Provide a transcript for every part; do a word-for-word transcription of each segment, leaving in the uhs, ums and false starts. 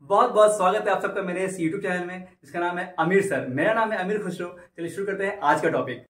बहुत बहुत स्वागत है आप सबका मेरे इस यूट्यूब चैनल में जिसका नाम है अमीर सर। मेरा नाम है अमीर खुसरो। चलिए शुरू करते हैं आज का टॉपिक।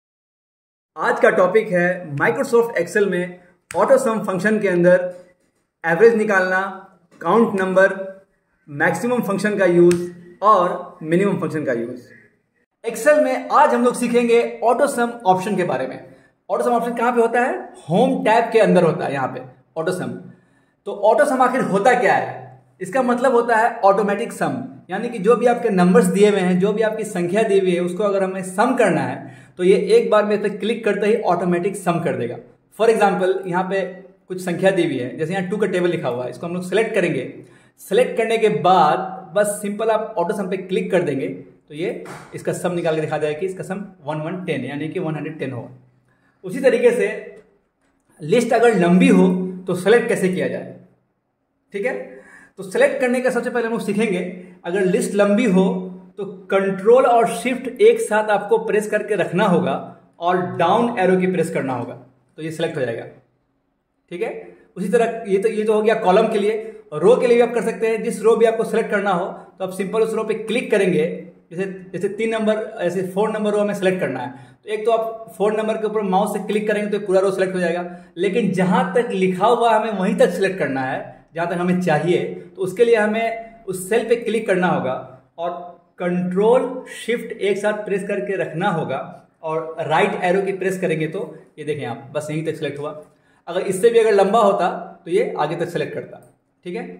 आज का टॉपिक है माइक्रोसॉफ्ट एक्सेल में ऑटो सम फंक्शन के अंदर एवरेज निकालना, काउंट नंबर, मैक्सिमम फंक्शन का यूज और मिनिमम फंक्शन का यूज। एक्सेल में आज हम लोग सीखेंगे ऑटो सम ऑप्शन के बारे में। ऑटो सम ऑप्शन कहां पे होता है? होम टैब के अंदर होता है। यहां पे ऑटो सम। तो ऑटो सम आखिर होता क्या है? इसका मतलब होता है ऑटोमेटिक सम, यानी कि जो भी आपके नंबर्स दिए हुए हैं, जो भी आपकी संख्या दी हुई है, उसको अगर हमें सम करना है तो ये एक बार में इस पर क्लिक करते ही ऑटोमेटिक सम कर देगा। फॉर एग्जांपल यहाँ पे कुछ संख्या दी हुई है, जैसे यहाँ टू का टेबल लिखा हुआ है, इसको हम लोग सेलेक्ट करेंगे। सेलेक्ट करने के बाद बस सिंपल आप ऑटो सम पे क्लिक कर देंगे तो ये इसका सम निकाल के दिखा जाएगा कि इसका सम वन वन टेन यानी कि वन हंड्रेड टेन होगा। उसी तरीके से लिस्ट अगर लंबी हो तो सेलेक्ट कैसे किया जाए, ठीक है? तो सेलेक्ट करने का सबसे पहले हम लोग सीखेंगे। अगर लिस्ट लंबी हो तो कंट्रोल और शिफ्ट एक साथ आपको प्रेस करके रखना होगा और डाउन एरो की प्रेस करना होगा तो ये सिलेक्ट हो जाएगा, ठीक है? उसी तरह ये तो ये तो हो गया कॉलम के लिए। रो के लिए भी आप कर सकते हैं। जिस रो भी आपको सेलेक्ट करना हो तो आप सिंपल उस रो पे क्लिक करेंगे। जैसे जैसे तीन नंबर ऐसे फोर नंबर रो हमें सेलेक्ट करना है तो एक तो आप फोर नंबर के ऊपर माउस से क्लिक करेंगे तो पूरा रो सेलेक्ट हो जाएगा। लेकिन जहां तक लिखा हुआ हमें वहीं तक सिलेक्ट करना है जहां तक हमें चाहिए, तो उसके लिए हमें उस सेल पे क्लिक करना होगा और कंट्रोल शिफ्ट एक साथ प्रेस करके रखना होगा और राइट एरो की प्रेस करेंगे तो ये देखें आप बस यहीं तक सिलेक्ट हुआ। अगर इससे भी अगर लंबा होता तो ये आगे तक सिलेक्ट करता, ठीक है?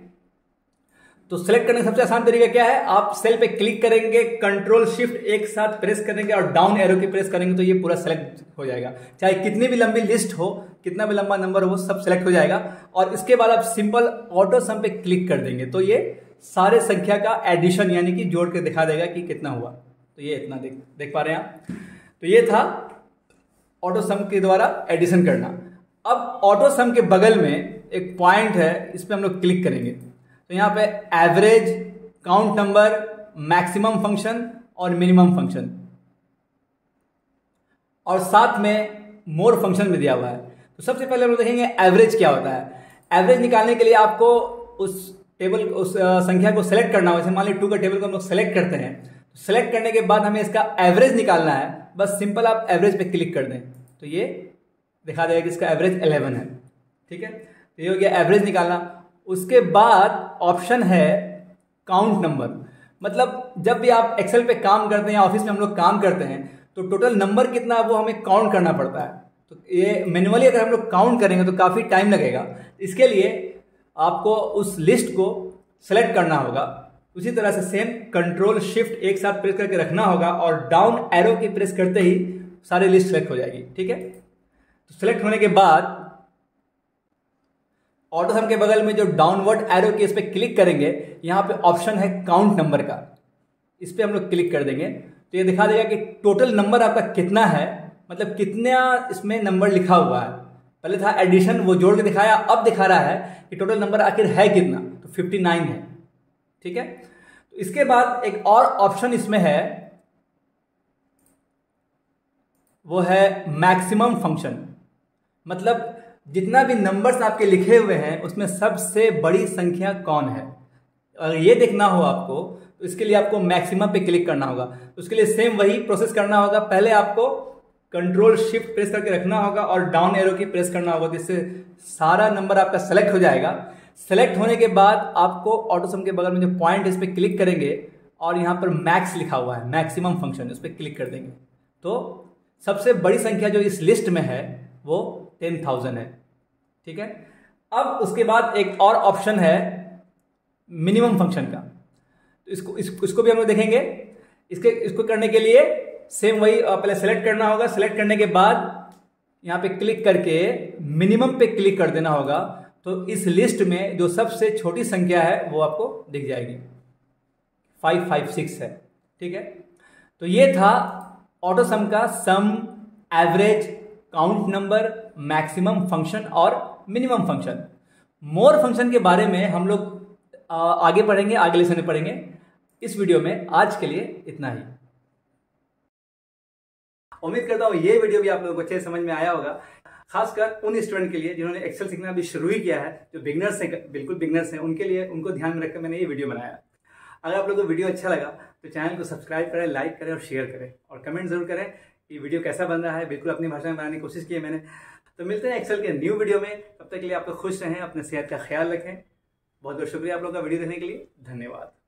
तो सिलेक्ट करने का सबसे आसान तरीका क्या है? आप सेल पे क्लिक करेंगे, कंट्रोल शिफ्ट एक साथ प्रेस करेंगे और डाउन एरो की प्रेस करेंगे तो ये पूरा सेलेक्ट हो जाएगा। चाहे कितनी भी लंबी लिस्ट हो, कितना भी लंबा नंबर हो, वो सब सेलेक्ट हो जाएगा। और इसके बाद आप सिंपल ऑटो सम पे क्लिक कर देंगे तो ये सारे संख्या का एडिशन यानी कि जोड़ के दिखा देगा कि कितना हुआ। तो ये इतना देख देख पा रहे हैं आप। तो ये था ऑटो सम के द्वारा एडिशन करना। अब ऑटो सम के बगल में एक पॉइंट है, इस पर हम लोग क्लिक करेंगे तो यहाँ पे average, count number, maximum function और मिनिमम फंक्शन और साथ में मोर फंक्शन भी दिया हुआ है। तो सबसे पहले हम लोग देखेंगे एवरेज क्या होता है। एवरेज निकालने के लिए आपको उस टेबल उस संख्या को सेलेक्ट करना होगा। जैसे मान लीजिए टू का टेबल को हम लोग सेलेक्ट करते हैं तो सेलेक्ट करने के बाद हमें इसका एवरेज निकालना है। बस सिंपल आप एवरेज पे क्लिक कर दें तो ये दिखा देगा कि इसका एवरेज इलेवन है, ठीक है? तो ये हो गया एवरेज निकालना। उसके बाद ऑप्शन है काउंट नंबर। मतलब जब भी आप एक्सेल पे काम करते हैं या ऑफिस में हम लोग काम करते हैं तो टोटल नंबर कितना है वो हमें काउंट करना पड़ता है। तो ये मैन्युअली अगर हम लोग काउंट करेंगे तो काफ़ी टाइम लगेगा। इसके लिए आपको उस लिस्ट को सेलेक्ट करना होगा। उसी तरह से सेम कंट्रोल शिफ्ट एक साथ प्रेस करके रखना होगा और डाउन एरो की प्रेस करते ही सारी लिस्ट सेलेक्ट हो जाएगी, ठीक है? तो सेलेक्ट होने के बाद ऑटो सम के बगल में जो डाउनवर्ड एरो की इस पर क्लिक करेंगे, यहाँ पे ऑप्शन है काउंट नंबर का। इस पर हम लोग क्लिक कर देंगे तो ये दिखा देगा कि टोटल नंबर आपका कितना है, मतलब कितना इसमें नंबर लिखा हुआ है। पहले था एडिशन, वो जोड़ के दिखाया, अब दिखा रहा है कि टोटल नंबर आखिर है कितना, तो फिफ्टी नाइन है, ठीक है? तो इसके बाद एक और ऑप्शन इसमें है, वो है मैक्सिमम फंक्शन। मतलब जितना भी नंबर्स आपके लिखे हुए हैं उसमें सबसे बड़ी संख्या कौन है। अगर ये देखना हो आपको तो इसके लिए आपको मैक्सिमम पे क्लिक करना होगा। तो उसके लिए सेम वही प्रोसेस करना होगा। पहले आपको कंट्रोल शिफ्ट प्रेस करके रखना होगा और डाउन एरो की प्रेस करना होगा, जिससे सारा नंबर आपका सेलेक्ट हो जाएगा। सेलेक्ट होने के बाद आपको ऑटो सम के बगल में जो पॉइंट है इस पर क्लिक करेंगे और यहाँ पर मैक्स लिखा हुआ है, मैक्सिमम फंक्शन, इस पर क्लिक कर देंगे तो सबसे बड़ी संख्या जो इस लिस्ट में है वो टेन थाउजेंड है, ठीक है? अब उसके बाद एक और ऑप्शन है मिनिमम फंक्शन का। तो इसको इस, इसको भी हम लोग देखेंगे। इसके इसको करने के लिए सेम वही पहले सेलेक्ट करना होगा। सेलेक्ट करने के बाद यहाँ पे क्लिक करके मिनिमम पे क्लिक कर देना होगा तो इस लिस्ट में जो सबसे छोटी संख्या है वो आपको दिख जाएगी, फाइव फाइव सिक्स है, ठीक है? तो ये था ऑटो सम का sum, average, count number, maximum function और मिनिमम फंक्शन। मोर फंक्शन के बारे में हम लोग आगे पढ़ेंगे, अगले लेसन में पढ़ेंगे। इस वीडियो में आज के लिए इतना ही। उम्मीद करता हूँ ये वीडियो भी आप लोगों को अच्छे समझ में आया होगा। खासकर उन स्टूडेंट के लिए जिन्होंने एक्सेल सीखना अभी शुरू ही किया है, जो बिगनर्स हैं, बिल्कुल बिगनर्स हैं, उनके लिए, उनको ध्यान में रखकर मैंने ये वीडियो बनाया। अगर आप लोगों को वीडियो अच्छा लगा तो चैनल को सब्सक्राइब करें, लाइक करें और शेयर करें, और कमेंट जरूर करें कि वीडियो कैसा बन रहा है। बिल्कुल अपनी भाषा में बनाने की कोशिश की है मैंने। तो मिलते हैं एक्सेल के न्यू वीडियो में, तब तक के लिए आप लोग खुश रहें, अपने सेहत का ख्याल रखें। बहुत बहुत शुक्रिया आप लोगों का वीडियो देखने के लिए, धन्यवाद।